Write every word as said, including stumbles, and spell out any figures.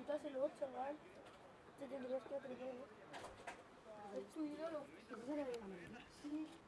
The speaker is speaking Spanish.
Pregúntaselo, chaval. Te tendrías que atrever. Es tu ídolo. ¿Eso se le ve a mí? Sí.